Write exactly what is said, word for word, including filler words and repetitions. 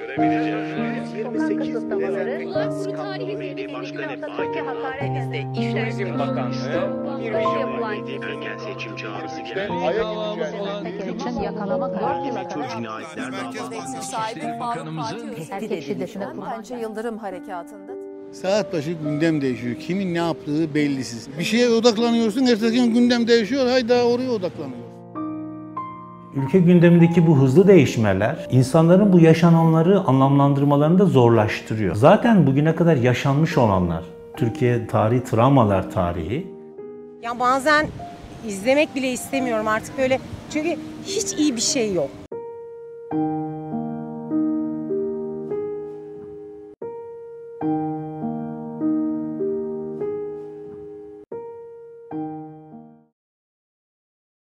Turizm Bakanlığı bir milyon erken seçim çağrısı geldi. için yakalama kararı. Erkek şiddetine Pençe Yıldırım Harekatı'nda. Saat başı gündem değişiyor. Kimin ne yaptığı bellisiz. Bir şeye odaklanıyorsun, ertesi gün gündem değişiyor. Hayda oraya odaklanıyorsun. Ülke gündemindeki bu hızlı değişmeler insanların bu yaşananları anlamlandırmalarını da zorlaştırıyor. Zaten bugüne kadar yaşanmış olanlar, Türkiye tarihi, travmalar tarihi. Ya bazen izlemek bile istemiyorum artık böyle, çünkü hiç iyi bir şey yok.